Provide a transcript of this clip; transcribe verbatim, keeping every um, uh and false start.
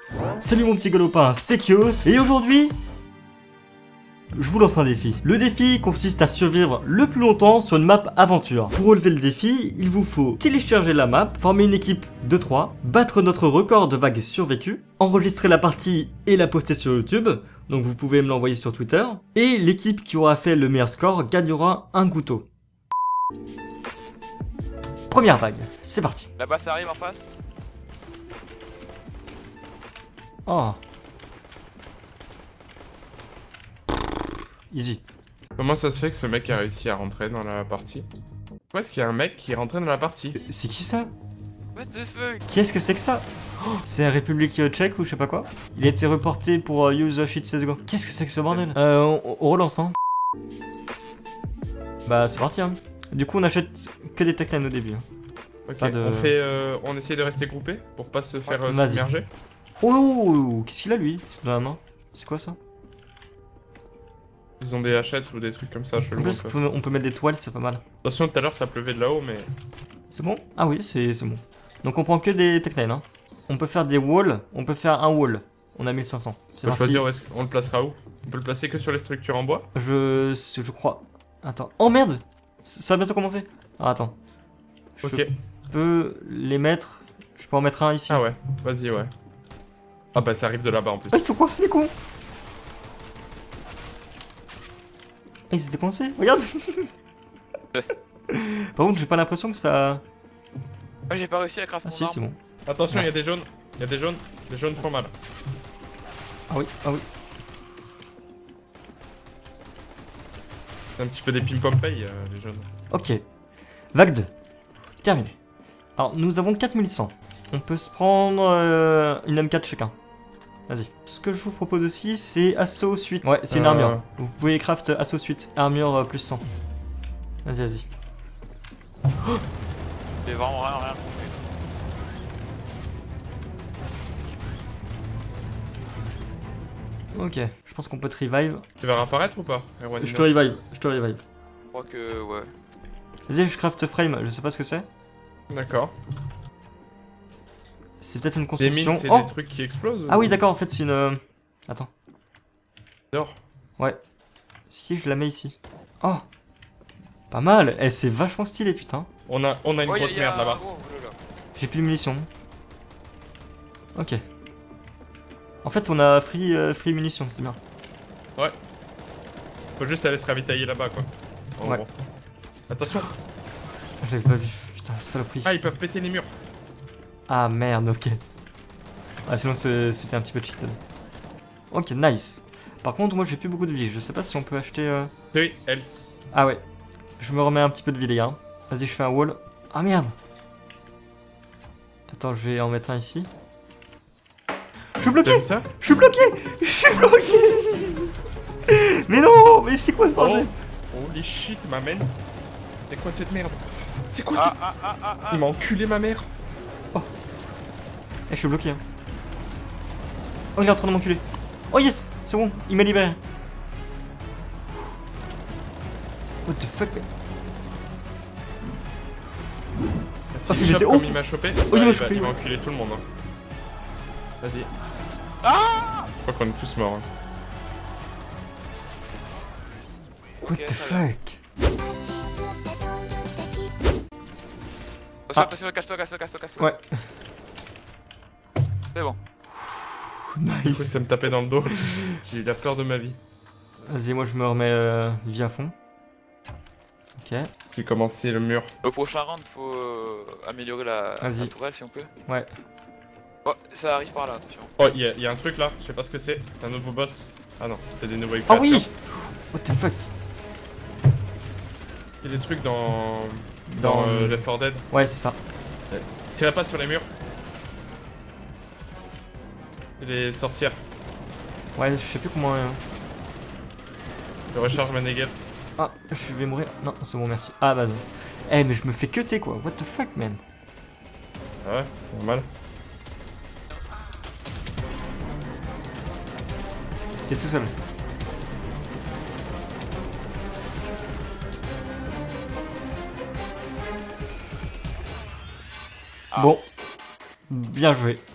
Salut mon petit galopin, c'est Kios, et aujourd'hui, je vous lance un défi. Le défi consiste à survivre le plus longtemps sur une map aventure. Pour relever le défi, il vous faut télécharger la map, former une équipe de trois, battre notre record de vagues survécues, enregistrer la partie et la poster sur YouTube, donc vous pouvez me l'envoyer sur Twitter, et l'équipe qui aura fait le meilleur score gagnera un couteau. Première vague, c'est parti. Là-bas ça arrive en face. Oh. Easy. Comment ça se fait que ce mec a réussi à rentrer dans la partie? Pourquoi est-ce qu'il y a un mec qui est rentré dans la partie? C'est qui ça? What the fuck? Qui est-ce que c'est que ça? Oh, c'est la République tchèque ou je sais pas quoi. Il a été reporté pour uh, use shit C S G O. Qu'est-ce que c'est que ce bordel? Euh, on, on relance hein. Bah c'est parti hein. Du coup on achète que des technines au début. Ok, Pas de... on fait, euh, on essaie de rester groupé pour pas se faire euh, Vas-y. submerger. Oh, qu'est-ce qu'il a lui dans la main? C'est quoi ça? Ils ont des hachettes ou des trucs comme ça, En chelou. plus un on peu. peut, on peut mettre des toiles, c'est pas mal. Attention, tout à l'heure ça pleuvait de là-haut, mais... C'est bon? Ah oui, c'est bon. Donc on prend que des technines hein. On peut faire des walls, on peut faire un wall. On a mille cinq cents. On C'est peut parti. choisir où est-ce qu'on le placera où? On peut le placer que sur les structures en bois? Je... je crois... Attends. Oh merde! Ça va bientôt commencer. Ah, attends. Je Ok. peux les mettre... Je peux en mettre un ici. Ah ouais, vas-y, ouais. Ah bah ça arrive de là-bas en plus. Ah, ils sont coincés les cons! Ah, ils étaient coincés, regarde! Par contre, j'ai pas l'impression que ça... Moi j'ai pas réussi à craft Ah mon si, arme. c'est bon. Attention, il Ouais. y a des jaunes. Il y a des jaunes. Les jaunes font mal. Ah oui, ah oui. Un petit peu des pim-pom-pay, euh, les jaunes. Ok. Vague deux. Terminé. Alors, nous avons quatre mille cent. On peut se prendre euh, une M quatre chacun. Vas-y. Ce que je vous propose aussi, c'est Assaut Suite. Ouais, c'est une Euh. armure. Vous pouvez craft Assaut Suite. Armure euh, plus cent. Vas-y, vas-y. J'ai vraiment rien, rien. Ok. Je pense qu'on peut te revive. Tu vas réapparaître ou pas, Erwan? Je te revive. Je te revive. Je crois que ouais. Vas-y, je craft frame. Je sais pas ce que c'est. D'accord. C'est peut-être une Les construction. mines, c'est Oh des trucs qui explosent? Ah oui, d'accord, en fait, c'est une... euh, Attends. D'or. Ouais. Si, je la mets ici. Oh. Pas mal. Eh, c'est vachement stylé, putain. On a, on a une Oh, y a- grosse y a- merde là-bas. oh, oh là là. J'ai plus de munitions. Ok. En fait, on a free, euh, free munitions, c'est bien. Faut juste aller se ravitailler là-bas, quoi. En Ouais. gros. Attention. Je l'avais pas vu. Putain, saloperie. Ah, ils peuvent péter les murs. Ah merde, ok. Ah, sinon c'est- c'était un petit peu cheated. Ok, nice. Par contre, moi j'ai plus beaucoup de vie. Je sais pas si on peut acheter. Euh... Oui, else. Ah ouais. Je me remets un petit peu de vie, les gars. Vas-y, je fais un wall. Ah merde. Attends, je vais en mettre un ici. Je suis T'as bloqué. vu ça? Je suis bloqué. Je suis bloqué. Mais non, mais c'est quoi ce Oh, bordel? holy shit, ma mère. C'est quoi cette merde? C'est quoi Ah cette... ah ah ah ah. Il m'a enculé ma mère. Eh, je suis bloqué. Hein. Oh, il est en train de m'enculer. Oh yes, c'est bon, il m'a libéré. What the fuck? Si Oh, il c'est chope blessé. comme Oh. il m'a chopé, Oh, il ouais, m'a il, va, chopé, il va ouais. enculer tout le monde. Hein. Vas-y. Ah. Je crois qu'on est tous morts. Hein. What Ok, the très bien. fuck? Attention, Ah. attention, cache-toi, cache-toi, cache-toi, cache-toi. Ouais. C'est bon. Du coup, Nice. ça me tapait dans le dos. J'ai eu la peur de ma vie. Vas-y, moi je me remets euh, vie à fond. Ok. J'ai commencé le mur. Au prochain round, faut euh, améliorer la, Vas-y. la tourelle si on peut. Ouais. Oh, ça arrive par là, attention. Oh, il y, a- y a un truc là, je sais pas ce que c'est. C'est un nouveau boss. Ah non, c'est des nouveaux Ah créatures. oui. What the fuck? Il y a des trucs dans. Dans, Dans- euh, Left four Dead. Ouais, c'est ça. Tirez pas sur les murs. Et les sorcières. Ouais, je sais plus comment. euh, Je recharge ma négative. Ah, je vais mourir. Non, c'est bon, merci. Ah bah non. Eh, mais je me fais cutter quoi. What the fuck, man? Ah ouais, normal. T'es tout seul. Ah. Bon. Bien joué.